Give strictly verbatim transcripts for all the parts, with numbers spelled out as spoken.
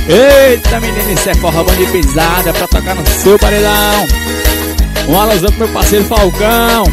Eita menina, isso é forró bom de pisada pra tocar no seu paredão. Um alusão pro meu parceiro Falcão.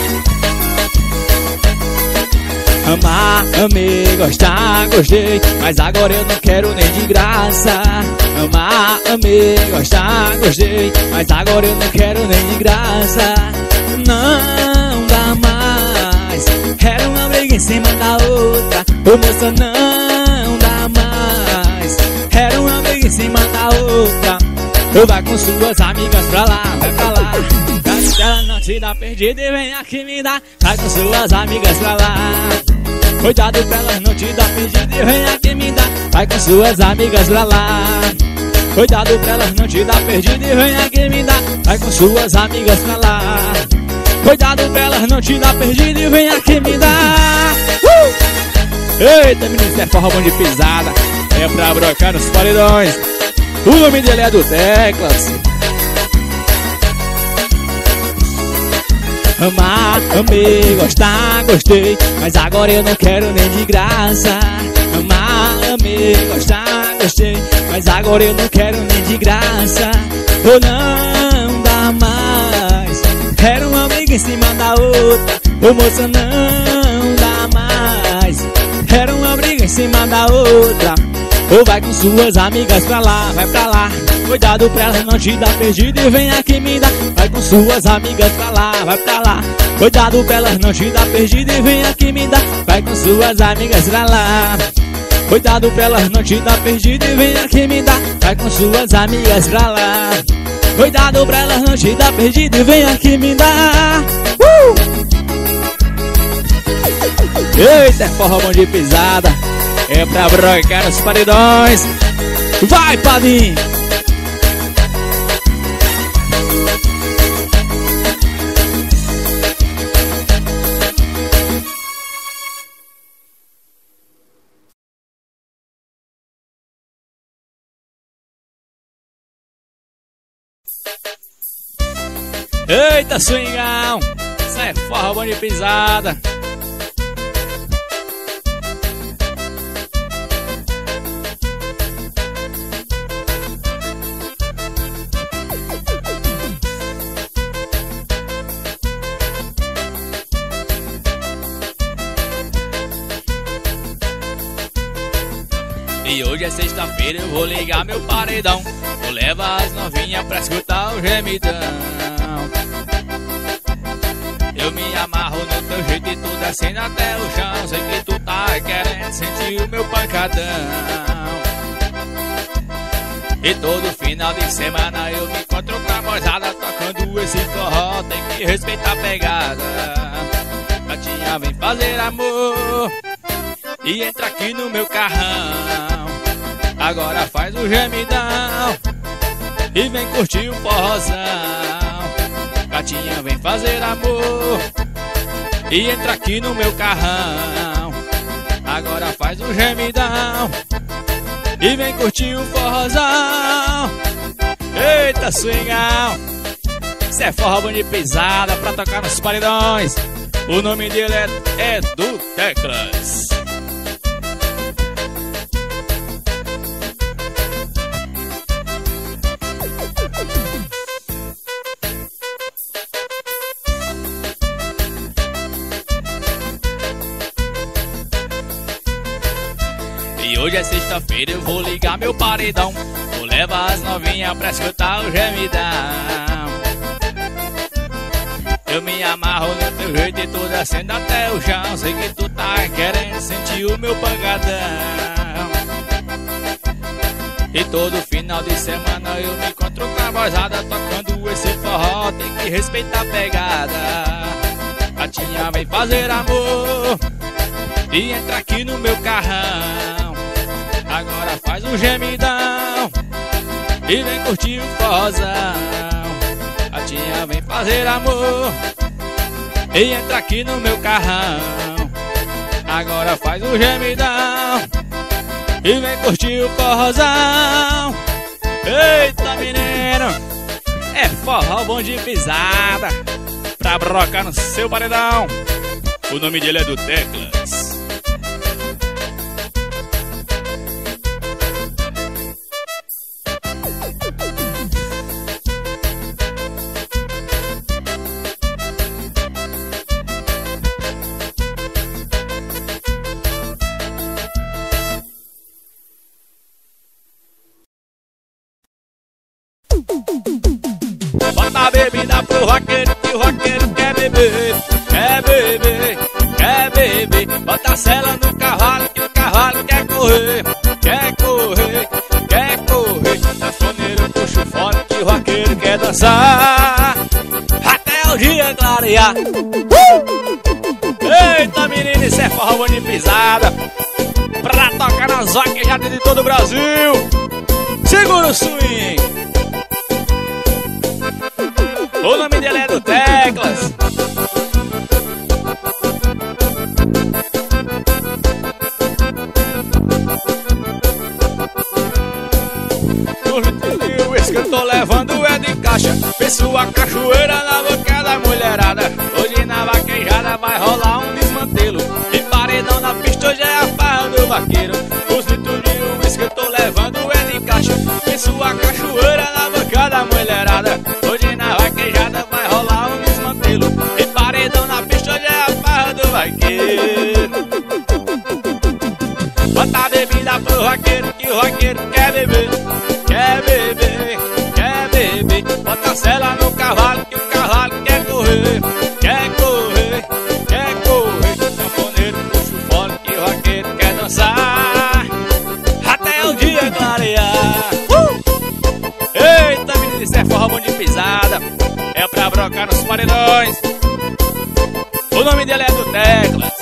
Amar, amei, gostar, gostei, mas agora eu não quero nem de graça. Amar, amei, gostar, gostei, mas agora eu não quero nem de graça. Não dá mais, era uma briga em cima da outra. Ô moça, não dá mais, era uma briga em cima da outra. Ou vai com suas amigas pra lá, vai pra lá. Se ela não te dá perdida e vem aqui me dar. Vai com suas amigas pra lá. Cuidado pra elas não te dar perdida e vem aqui me dar. Vai com suas amigas pra lá. Cuidado pra elas não te dar perdida e vem aqui me dar. Vai com suas amigas pra lá. Cuidado pra elas não te dar perdida e vem aqui me dar. uh! Eita menino, isso é forró bom de pisada. É pra brocar nos paredões. O nome dele é do Teclas. Amar, amei, gostar, gostei, mas agora eu não quero nem de graça. Amar, amei, gostar, gostei, mas agora eu não quero nem de graça. Ou não dá mais, era uma briga em cima da outra. Ô moça, não dá mais, era uma briga em cima da outra. Ou vai com suas amigas pra lá, vai pra lá. Cuidado pra elas não te dar perdida e vem aqui me dar. Vai com suas amigas pra lá, vai pra lá. Cuidado pra elas não te dar perdida e vem aqui me dar. Vai com suas amigas pra lá. Cuidado pra elas não te dar perdida e vem aqui me dar. Vai com suas amigas pra lá. Cuidado pra elas não te dar perdida e vem aqui me dar. uh! Eita, forró bom de pisada. É pra brocar nos paredões. Vai, Padinho! Eita, swingão! Isso é forró bom de pisada. E hoje é sexta-feira, eu vou ligar meu paredão. Vou levar as novinhas pra escutar o gemidão. Eu me amarro no teu jeito e tu descendo até o chão. Sei que tu tá querendo sentir o meu pancadão. E todo final de semana eu me encontro com a moçada tocando esse forró. Tem que respeitar a pegada. Gatinha, vem fazer amor e entra aqui no meu carrão. Agora faz o gemidão e vem curtir o forrozão. Gatinha, vem fazer amor e entra aqui no meu carrão. Agora faz o gemidão e vem curtir o forrozão. Eita, swingão! Isso é forró bom de pisada pra tocar nos paredões. O nome dele é Edu Teclas. E hoje é sexta-feira, eu vou ligar meu paredão. Vou levar as novinhas pra escutar o gemidão. Eu me amarro no teu jeito e tu descendo até o chão. Sei que tu tá querendo sentir o meu pancadão. E todo final de semana eu me encontro com a vozada tocando esse forró. Tem que respeitar a pegada. Gatinha, vem fazer amor e entra aqui no meu carrão. Agora faz um gemidão e vem curtir o forrozão. Gatinha, vem fazer amor e entra aqui no meu carrão. Agora faz um gemidão e vem curtir o forrozão. Eita, menino, é forró bom de pisada pra brocar no seu paredão. O nome dele é do Teclas. Bota a bebida pro roqueiro, que o roqueiro quer beber. Quer beber, quer beber. Bota a sela no cavalo, que o cavalo quer correr. Quer correr, quer correr. Sanfoneiro puxa o fone, que o roqueiro quer dançar até o dia clarear. uh! Eita menina, isso é forró de pisada pra tocar nas vaquejadas de todo o Brasil. Segura o swing. O nome dele é do Teclas. O esse que eu tô levando é de caixa. Penso a cachoeira na boca da mulherada. Hoje na vaquejada vai rolar um desmantelo. E paredão na pista hoje é a farra do vaqueiro. Os litros de uísque que eu tô levando é de caixa. Penso a cachoeira na boca da mulherada. Hoje na vaquejada vai rolar um desmantelo. E paredão na pista hoje é a farra do vaqueiro. Bota a bebida pro vaqueiro, que o vaqueiro quer beber. Quer beber, quer beber. Bota a sela no cavalo, que o cavalo quer correr. Quer correr, quer correr. Sanfoneiro puxa o fone, que o vaqueiro quer dançar até o dia clarear. uh! Eita menina, isso é forró bom de pisada. É pra brocar nos paredões. O nome dele é do Teclas.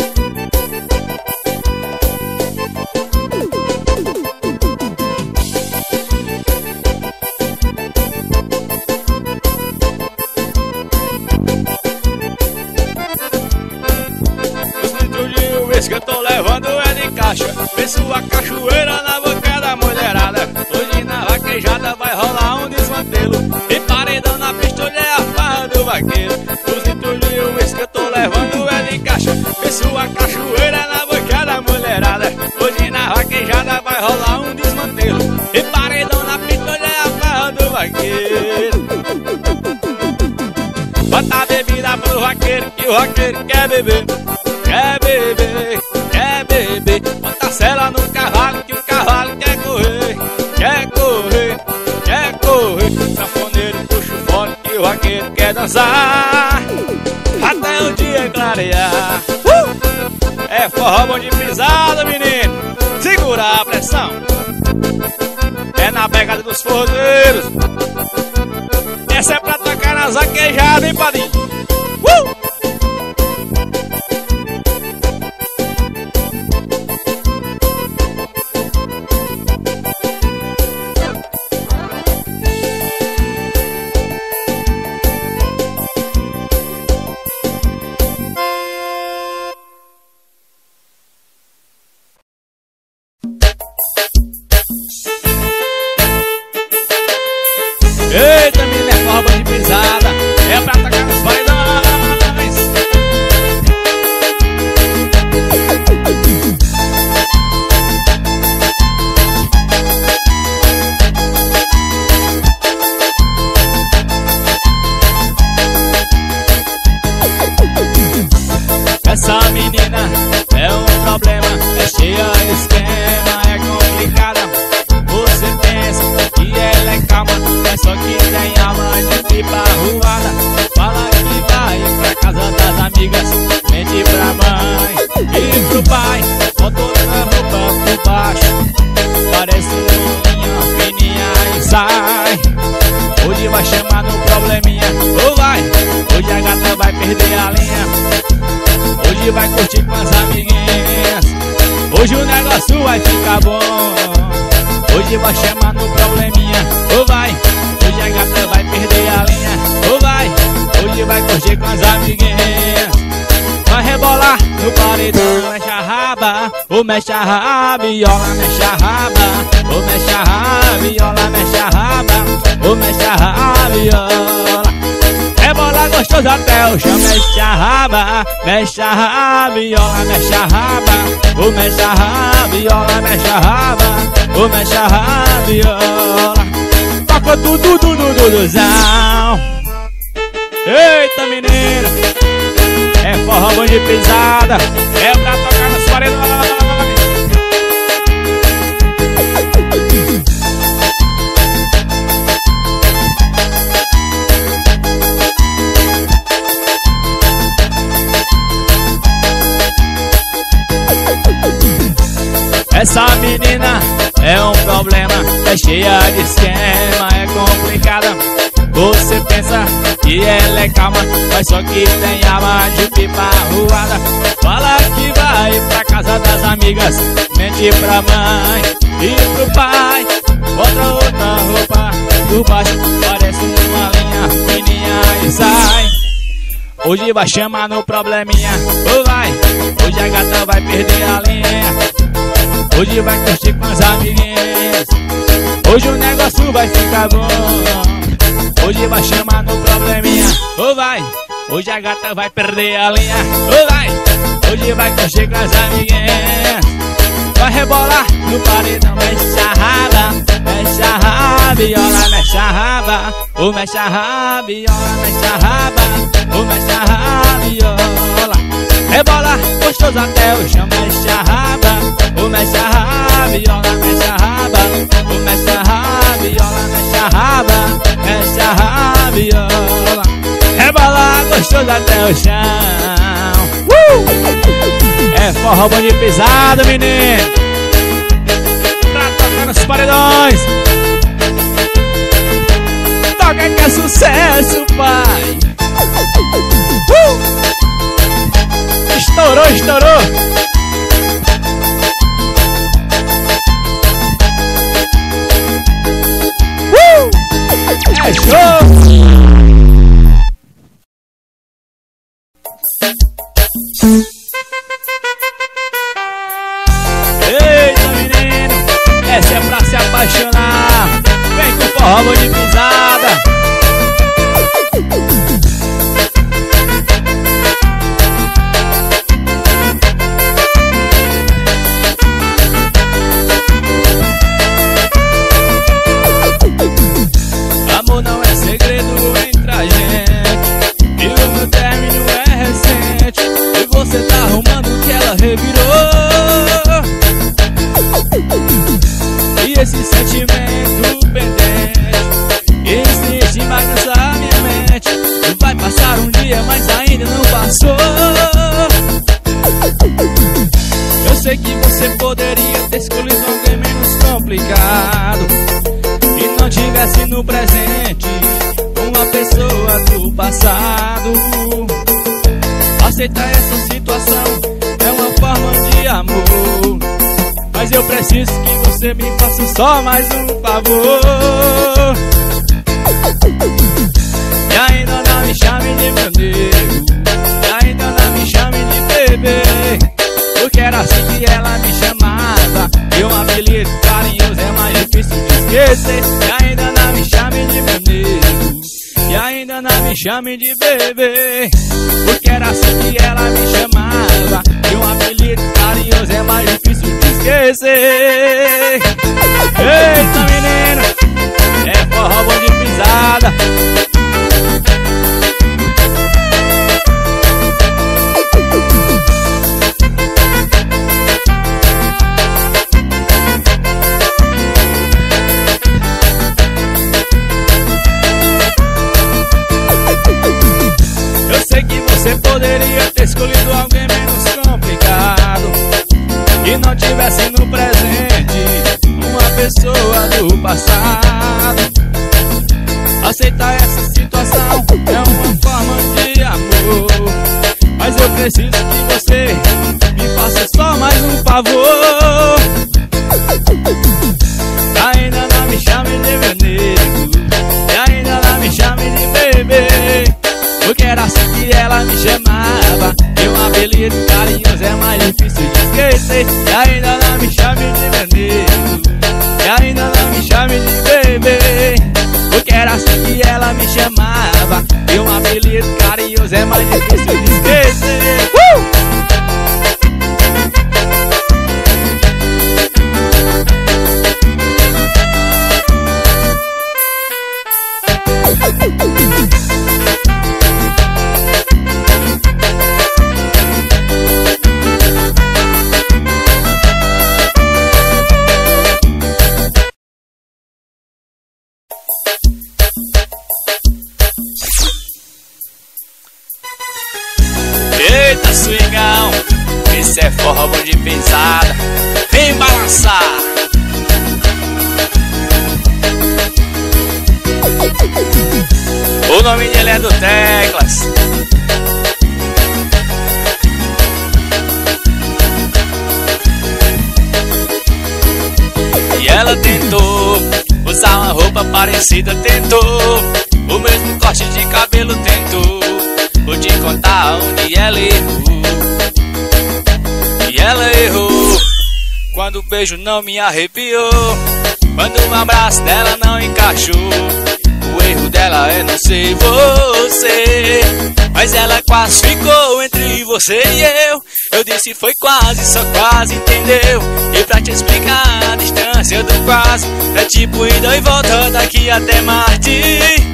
Que eu tô levando é de caixa. Penso a cachoeira na boca da mulherada. Hoje na vaquejada vai rolar um desmantelo. E paredão na pista hoje é a farra do vaqueiro. Os litros de uísque que eu tô levando é de caixa. Penso a cachoeira na boca da mulherada. Hoje na vaquejada vai rolar um desmantelo. E paredão na pista hoje é a farra do vaqueiro. Bota a bebida pro vaqueiro, que o vaqueiro quer beber. Quer beber, quer beber. Bota a sela no cavalo, que o cavalo quer correr. Quer correr, quer correr. Sanfoneiro puxa o fone, que o vaqueiro quer dançar até o dia clarear. uh! É forró bom de pisada, menino. Segura a pressão. É na pegada dos forrodeiros. Essa é pra tocar nas vaquejadas, hein, padrinho? Uh! Eita, menina, é forró de pisada. É pra tocar nos paredões. Essa menina é um problema. É cheia de esquema, é complicada. Você pensa que ela é calma, pensa que tem alma de pipa arruada. Fala que vai pra casa das amigas, mente pra mãe e pro pai. Bota outra roupa por baixo, parece uma fininha e sai. Hoje vai chamar no probleminha, ou vai, hoje a gata vai perder a linha. Hoje vai curtir com as amiguinhas, hoje o negócio vai ficar bom. Hoje vai chamar no probleminha, ou vai, hoje a gata vai perder a linha. Ou vai, hoje vai curtir com as amiguinhas. Vai rebolar no paredão, mexe a raba, ou mexe a rabiola, mexe a raba, ou mexe a rabiola, mexe a raba, ou mexe a rabiola. Rebola gostoso até o chão, mexe a raba, mexe a rabiola, mexe a raba, ou mexe a rabiola, mexe a raba, ou mexe a rabiola. Toca tudo, tudo, tuduzão. Eita menina, é forró bom de pisada, é pra tocar nos paredões. Essa menina é um problema, é cheia de esquema, é complicada. Você pensa que ela é calma, mas só que tem alma de pipa arruada. Fala que vai pra casa das amigas, mente pra mãe e pro pai. Bota outra roupa por baixo, parece uma linha fininha e sai. Hoje vai chamar no probleminha, ou vai, hoje a gata vai perder a linha. Hoje vai curtir com as amiguinhas, hoje o negócio vai ficar bom. Hoje vai chamar no probleminha, ou vai, hoje a gata vai perder a linha. Ou vai, hoje vai curtir com as amiguinhas. Vai rebolar no paredão, mexe a raba, mexe a rabiola, mexe a raba. Ou mexe a rabiola, mexe a raba, ou mexe a rabiola. Rebola gostoso até o chão, mexe a raba. Ou mexe a rabiola, mexe a raba. Ou mexe a rabiola, mexe a raba, mexe a rabiola. Rebola gostoso até o chão. uh! É forró bom de pisada, menino, pra tocar nos paredões. Toca que é sucesso, pai. uh! Estourou, estourou. Uh! É show. Eita, menino, essa é pra se apaixonar. Vem com forró bom de pisada. Amor não é segredo entre a gente, e o meu término é recente. E você tá arrumando que ela revirou. E esse sentimento pendente insiste mais nessa minha mente. Vai passar um dia, mas ainda não passou. Eu sei que você poderia ter escolhido alguém menos complicado e não tivesse no presente uma pessoa do passado. Aceitar essa situação é uma forma de amor, mas eu preciso que você me faça só mais um favor. E ainda não me chame de meu nego, e ainda não me chame de bebê, porque era assim que ela me chamava, e um apelido carinhoso é mais difícil de esquecer. E ainda não me chame de meu nego, e ainda não me chame de bebê, porque era assim que ela me chamava, e um apelido carinhoso é mais difícil de esquecer. Eita, menino, é forró bom de pisada. Eu sei que você poderia ter escolhido alguém menos complicado e não tivesse no presente uma pessoa do passado. Aceitar essa situação é uma forma de amor, mas eu preciso que você me faça só mais um favor. Ainda não me chame de meu nego, e ainda não me chame de bebê, porque era assim que ela me chamava, e um apelido carinhoso é mais difícil de esquecer. E ainda não me chame de meu nego, e ainda não me chame de bebê, porque era assim que ela me chamava, e um apelido carinhoso é mais difícil de esquecer. uh! O nome dele é do Teclas. E ela tentou usar uma roupa parecida, tentou o mesmo corte de cabelo, tentou. Vou te contar onde ela errou. E ela errou quando o beijo não me arrepiou, quando um abraço dela não encaixou. O erro dela é não ser você, mas ela quase ficou entre você e eu. Eu disse foi quase, só quase, entendeu? E pra te explicar a distância do quase, é tipo ida e volta daqui até Marte.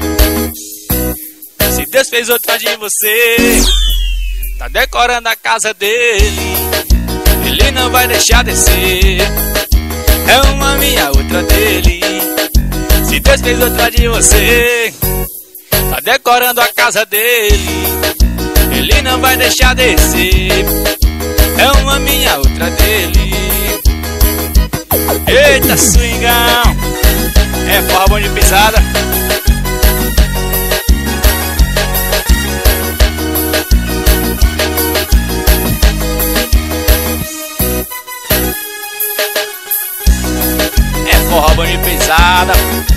Se Deus fez outra de você, tá decorando a casa dele, ele não vai deixar descer. É uma minha, outra dele. Se Deus fez outra de você, tá decorando a casa dele, ele não vai deixar descer. É uma minha, outra dele. Eita, swingão, é forró bom de pisada. É forró bom de pisada.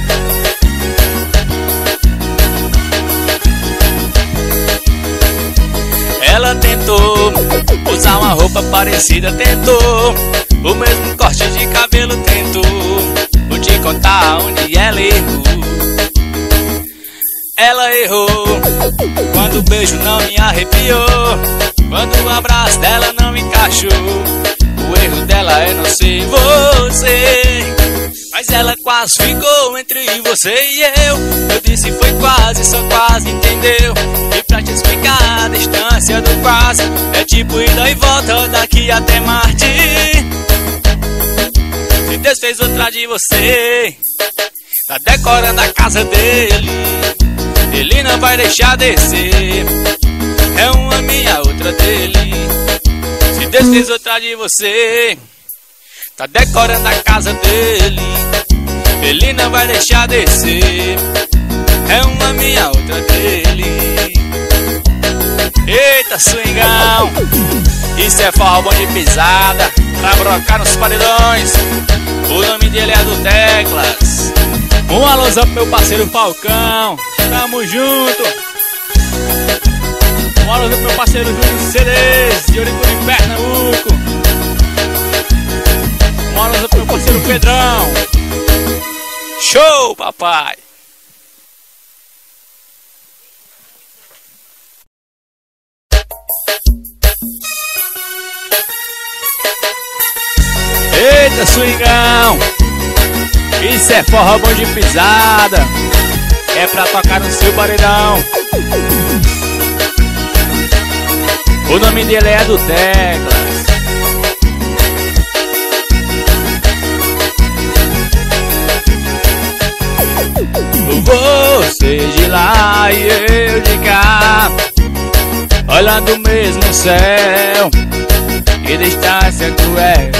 Ela tentou usar uma roupa parecida, tentou o mesmo corte de cabelo, tentou. Vou te contar onde ela errou. Ela errou quando o beijo não me arrepiou, quando o abraço dela não encaixou. O erro dela é não ser você, mas ela quase ficou entre você e eu. Eu disse foi quase, só quase, entendeu? E pra te explicar a distância do quase, é tipo ida e volta daqui até Marte. Se Deus fez outra de você, tá decorando a casa dele, ele não vai deixar descer. É uma minha, outra dele. Se Deus fez outra de você, tá decorando a casa dele, ele não vai deixar descer. É uma minha, outra dele. Eita, swingão, isso é forró bom de pisada, pra brocar nos paredões. O nome dele é do Teclas. Um alôzão pro meu parceiro Falcão, tamo junto. Um alôzão pro meu parceiro Júlio C Ds, de Oricuri, Pernambuco. Um alôzão pro meu parceiro Pedrão. Show, papai! Eita, swingão, isso é forró bom de pisada, é pra tocar no seu paredão. O nome dele é do Teclas. Você de lá e eu de cá, olhando o mesmo céu, que distância cruel.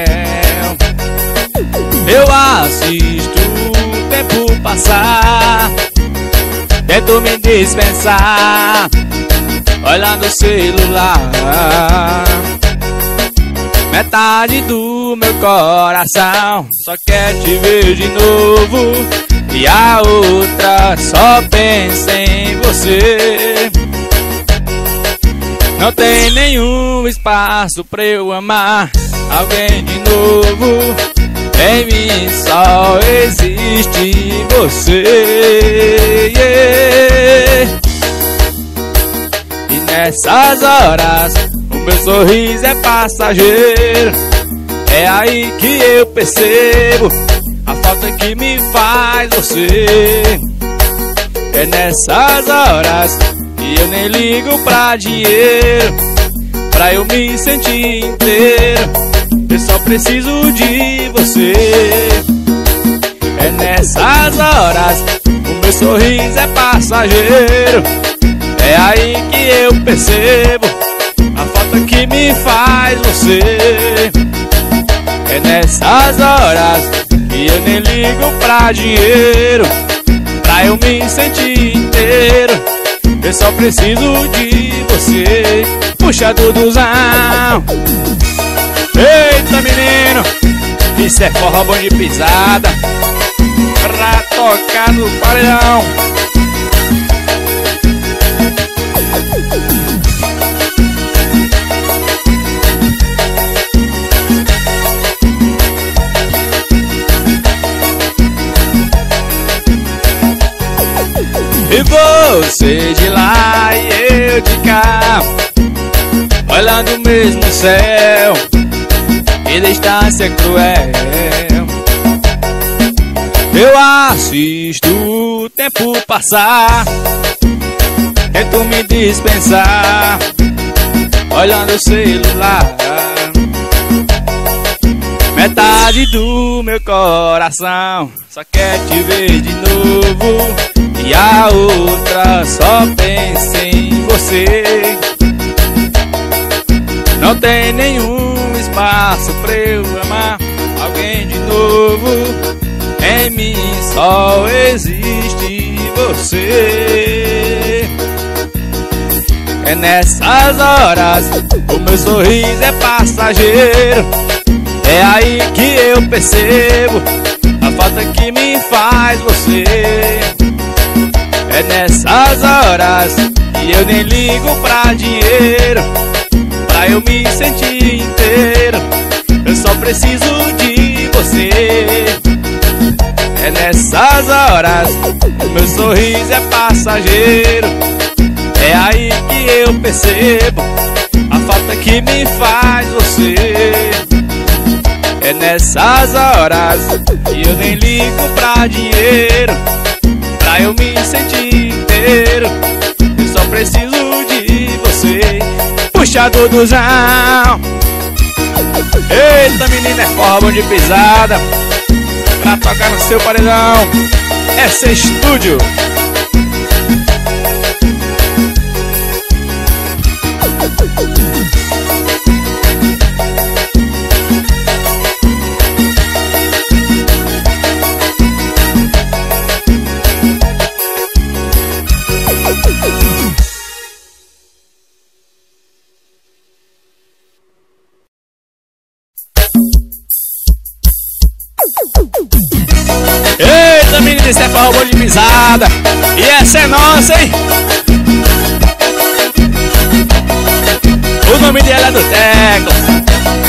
Eu assisto o tempo passar, tento me dispensar, olhando o celular. Metade do meu coração só quer te ver de novo, e a outra só pensa em você. Não tem nenhum espaço pra eu amar alguém de novo. Em mim só existe você, yeah. E nessas horas o meu sorriso é passageiro. É aí que eu percebo a falta que me faz você. É nessas horas que eu nem ligo pra dinheiro, pra eu me sentir inteiro. Eu só preciso de você. É nessas horas o meu sorriso é passageiro. É aí que eu percebo a falta que me faz você. É nessas horas que eu nem ligo pra dinheiro, pra eu me sentir inteiro. passageiro. Eu só preciso de você. Puxa, Duduzão. Eita, menino, isso é forró bom de pisada pra tocar no paredão. E você de lá e eu de cá, olhando o mesmo céu, e distância cruel. Eu assisto o tempo passar, tento me dispensar, olhando o celular. Metade do meu coração só quer te ver de novo, e a outra só pensa em você. Não tem nenhum espaço pra eu amar alguém de novo. Em mim só existe você. É nessas horas o meu sorriso é passageiro. É aí que eu percebo a falta que me faz você. É nessas horas que eu nem ligo pra dinheiro, pra eu me sentir inteiro. Eu só preciso de você. É nessas horas o meu sorriso é passageiro. É aí que eu percebo a falta que me faz você. É nessas horas que eu nem ligo pra dinheiro, pra eu me sentir inteiro. Eu só preciso de você. Puxa, Duduzão. Eita, menina, é forró bom de pisada pra tocar no seu paredão. Essa é estúdio. Eita, menina, esse é forró bom de pisada, e essa é nossa, hein? O nome dela é do Teclas.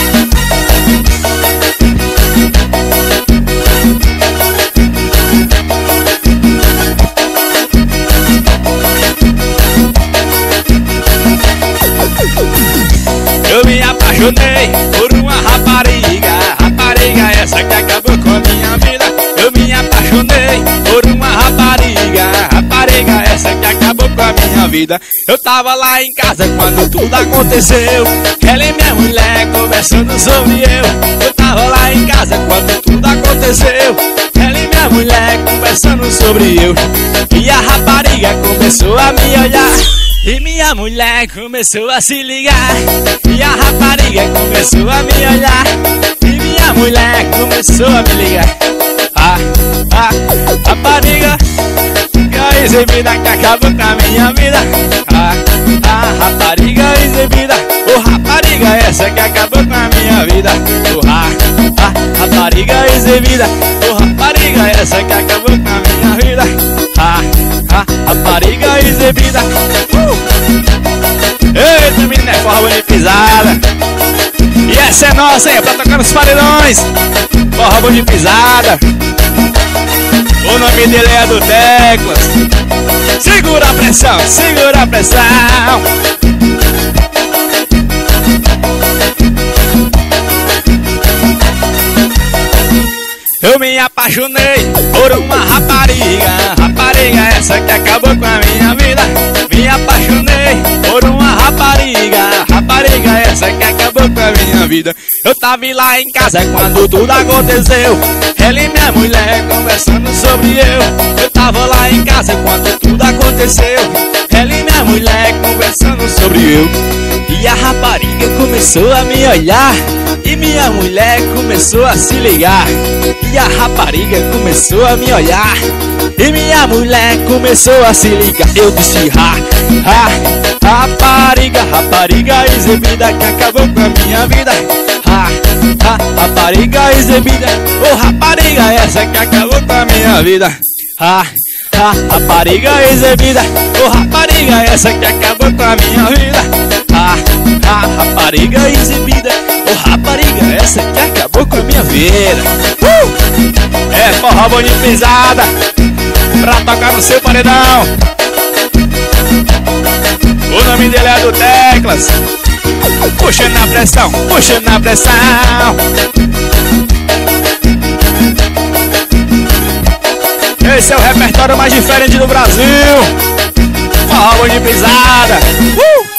Eu me apaixonei por uma rapariga, rapariga essa que acabou com a minha vida. Eu me apaixonei por uma rapariga, rapariga essa que acabou com a minha vida. Eu tava lá em casa quando tudo aconteceu, ela e minha mulher conversando sobre eu. Eu tava lá em casa quando tudo aconteceu, ela e minha mulher conversando sobre eu. E a rapariga começou a me olhar, e minha mulher começou a se ligar. E a rapariga começou a me olhar, e minha mulher começou a me ligar. Ah, ah, rapariga, que exibida que acabou com a minha vida. Ah, ah, rapariga exibida, oh rapariga essa que acabou com a minha vida. Oh, ah, ah, rapariga exibida, oh rapariga essa que acabou com a minha vida. Ah, ah, rapariga exibida. Uh! Eita, menina, é forró de pisada, e essa é nossa, hein, pra tocar nos paredões. Forró bom de pisada. O nome dele é do Teclas. Segura a pressão, segura a pressão. Eu me apaixonei por uma rapariga, rapariga essa que acabou com a minha vida. Me apaixonei por uma rapariga, rapariga essa que acabou com a minha vida. Eu tava lá em casa quando tudo aconteceu, ela e minha mulher conversando sobre eu. Eu tava lá em casa quando tudo aconteceu, ela e minha mulher conversando sobre eu. E a rapariga começou a me olhar, e minha mulher começou a se ligar. E a rapariga começou a me olhar, e minha mulher começou a se ligar. Eu disse, ha, ha, rapariga, rapariga exibida que acabou com a minha vida. Ha, ha, rapariga exibida, ô oh, rapariga essa que acabou com a minha vida. Ha, ha, rapariga exibida, ô oh, rapariga essa que acabou com a minha vida. Ha, ha, rapariga exibida, ô oh, rapariga essa que acabou com a minha vida. uh! É forró bom de pisada pra tocar no seu paredão. O nome dele é do Teclas. Puxa na pressão, puxa na pressão. Esse é o repertório mais diferente do Brasil. Forró bom de pisada. uh!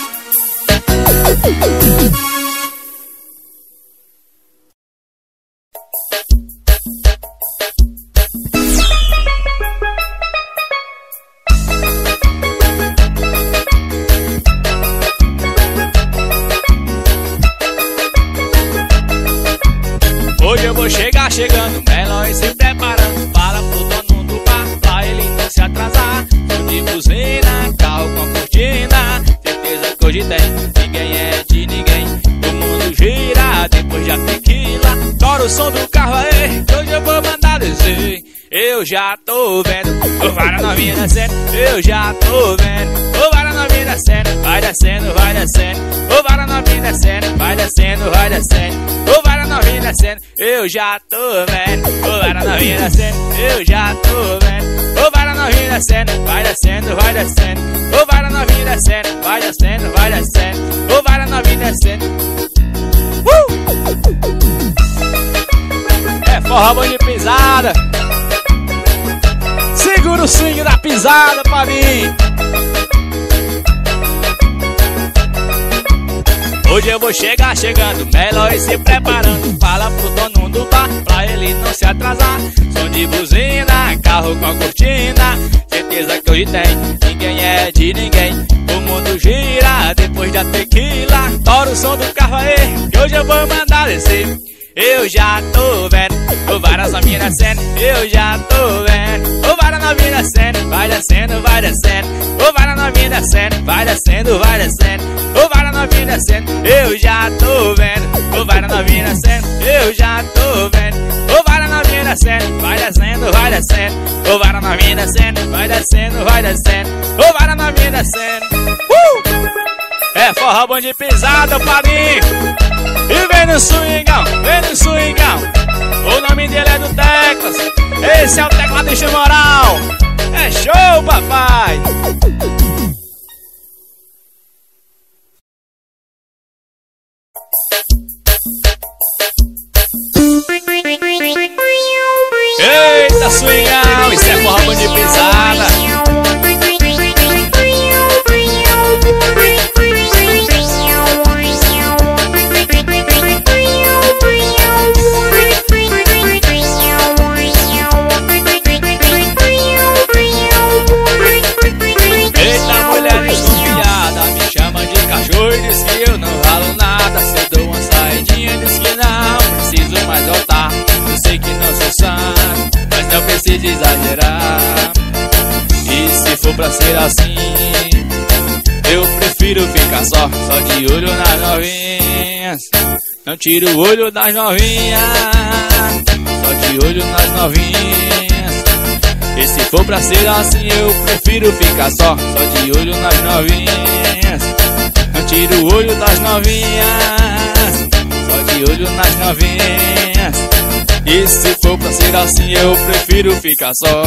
Hoje eu vou chegar chegando, Melon e se preparando. Fala pro dono do bar, pra ele não se atrasar. Som de buzina, carro com cortina, certeza que hoje tem. Ninguém é de ninguém, o mundo gira depois da tequila. Tora o som do carro aí, hoje eu vou mandar descer. Eu já tô vendo, ô vara novinha descendo. Eu já tô vendo, ô vara novinha descendo. Vai descendo, vai descendo, ô vara novinha descendo. Vai descendo, vai descendo, ô vara novinha descendo. Eu já tô vendo, ô vara novinha descendo. Eu já tô vendo, ô vara novinha descendo. Vai descendo, vai descendo, ô vara novinha descendo. Vai descendo, vai descendo, ô vara novinha descendo. uh! É forró bom de pisada. Segura o swing da pisada pra mim. Hoje eu vou chegar chegando, Melon e se preparando. Fala pro dono do bar, pra ele não se atrasar. Som de buzina, carro com cortina, certeza que hoje tem. Ninguém é de ninguém, o mundo gira depois da tequila. Tora o som do carro aí, que hoje eu vou mandar descer. Eu já tô vendo, ô várias novinhas descendo. Eu já tô vendo, ô várias novinhas descendo. Vai descendo, vai descendo, ô várias novinhas descendo. Vai descendo, vai descendo, ô várias novinhas descendo. Eu já tô vendo, ô várias novinhas descendo. Eu já tô vendo, ô várias novinhas descendo. Vai descendo, vai descendo, ô várias novinhas descendo. Vai descendo, vai descendo, ô várias novinhas descendo. uh! É forró bom de pisada pra mim. E vem no swingão, vem no swingão. O nome dele é do Teclas. Esse é o tecladista moral. É show, papai. Eita, swingão, isso é forró bom de pisada. Diz que eu não valo nada, se eu dou uma saidinha, diz que não preciso mais voltar. Eu sei que não sou santo, mas não preciso exagerar. E se for pra ser assim, eu prefiro ficar só, só de olho nas novinhas. Não tiro o olho das novinhas, só de olho nas novinhas. E se for pra ser assim, eu prefiro ficar só, só de olho nas novinhas. Não tiro o olho das novinhas, só de olho nas novinhas. E se for pra ser assim, eu prefiro ficar só.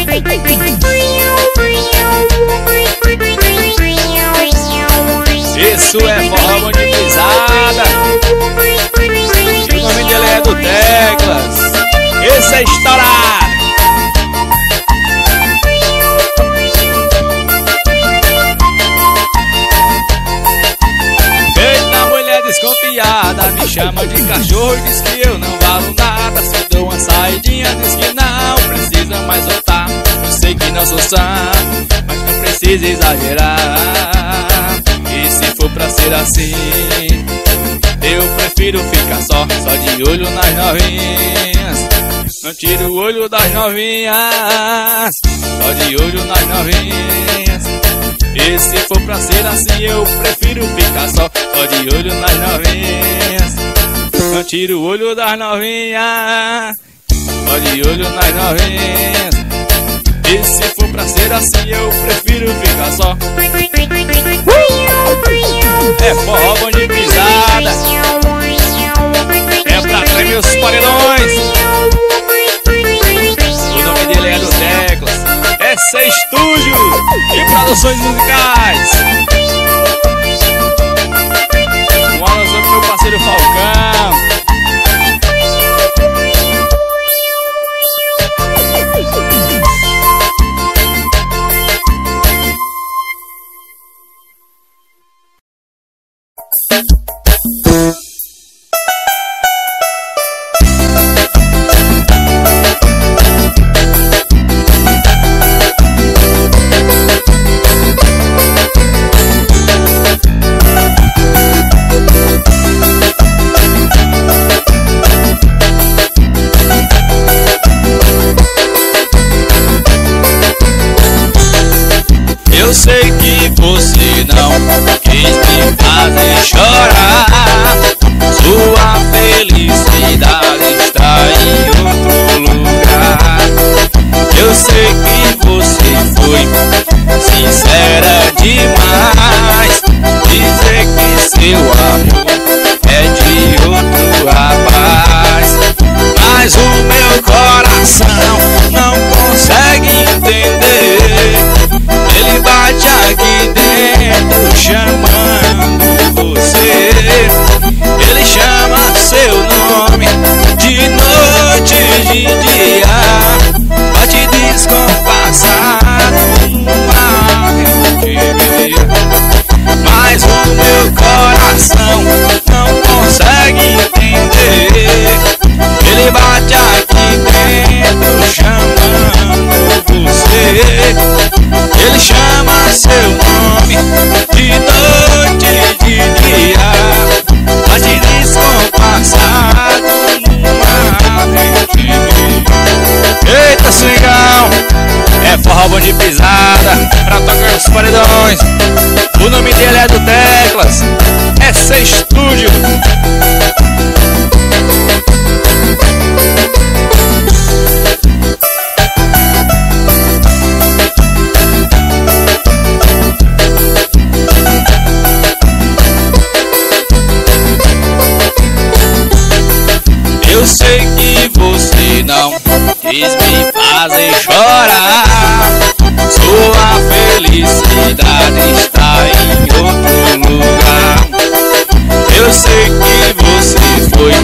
Isso é forró bom de pisada. E o nome dele é do Teclas. Esse é estourado. Desconfiada, me chama de cachorro e diz que eu não valo nada. Se eu dou uma saidinha, diz que não precisa mais voltar. Eu sei que não sou santo, mas não precisa exagerar. E se for pra ser assim, eu prefiro ficar só, só de olho nas novinhas. Não tiro o olho das novinhas, só de olho nas novinhas. E se for pra ser assim, eu prefiro ficar só, só de olho nas novinhas. Não tiro o olho das novinhas, só de olho nas novinhas. E se for pra ser assim, eu prefiro ficar só. É forró bom de pisada, é pra tremer os paredões. O nome dele é do Teclas, S C Estúdio e Produções Musicais. Um abraço pro meu parceiro Falcão. Eu sei que você não quis me fazer chorar. Sua felicidade está em outro lugar. Eu sei que você foi sincera demais. Dizer que seu amor é de outro rapaz. Mas o meu coração não consegue entender. Ele bate aqui dentro chamando você. Ele chama seu nome de noite e de dia. Bate descompassado numa arremedia. Mas o meu coração não consegue entender. Ele bate aqui dentro chamando você. Ele chama seu nome de noite e de dia. Bate descompassado numa arremedia. Eita, swingão, é forró bom de pisada pra tocar os paredões. O nome dele é do Teclas, S C Estúdio. Eu sei que você não quis me fazer chorar. Sua felicidade está em outro lugar. Eu sei que você foi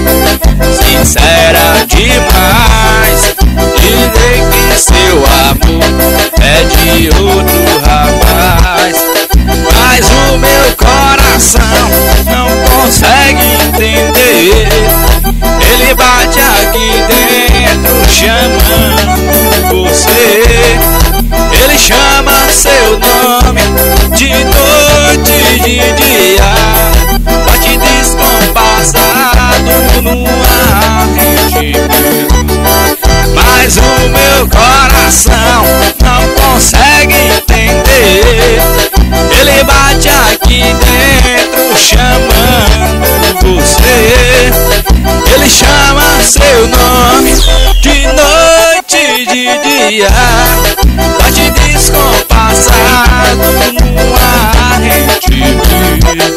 sincera demais. Dizer que seu amor é de outro rapaz. Mas o meu coração não consegue entender. Ele bate aqui dentro chamando você. Ele chama seu nome de noite e de dia. Bate descompassado numa arremedia. Mas o meu coração não consegue entender. Ele bate aqui dentro chamando você. Ele chama seu nome de noite e de dia. Bate descompassado numa arremedia.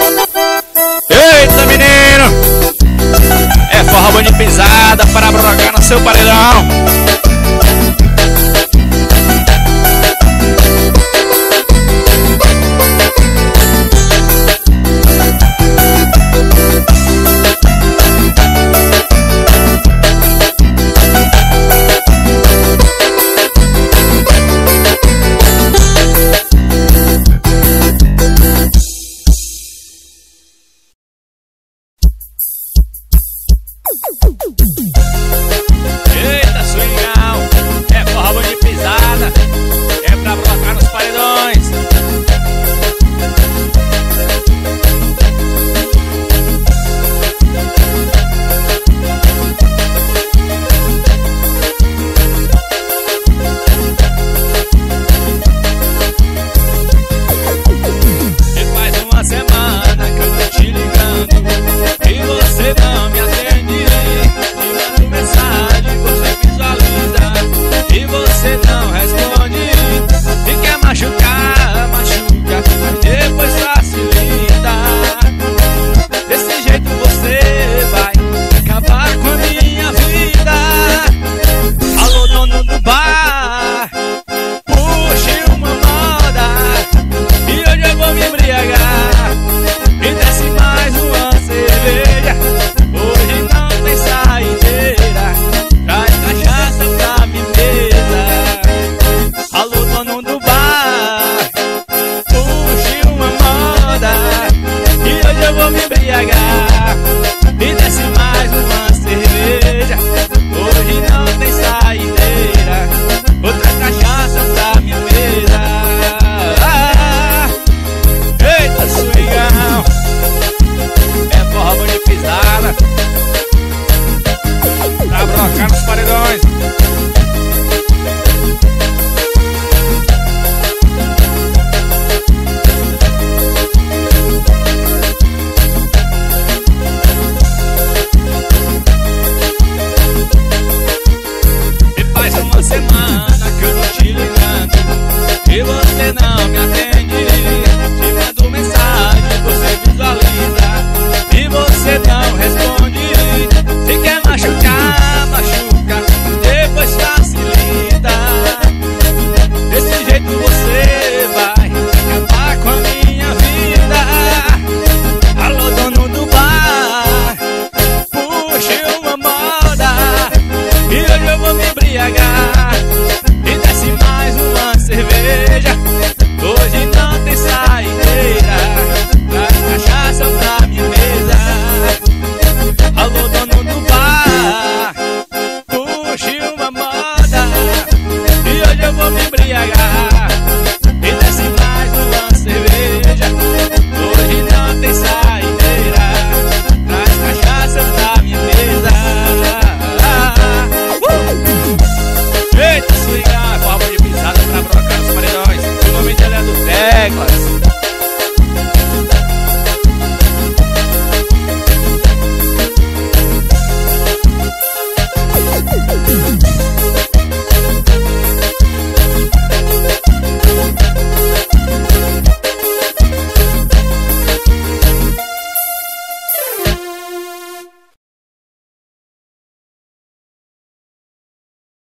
Eita, menino, é forró bom de pisada para brocar no seu paredão. Eita, swing.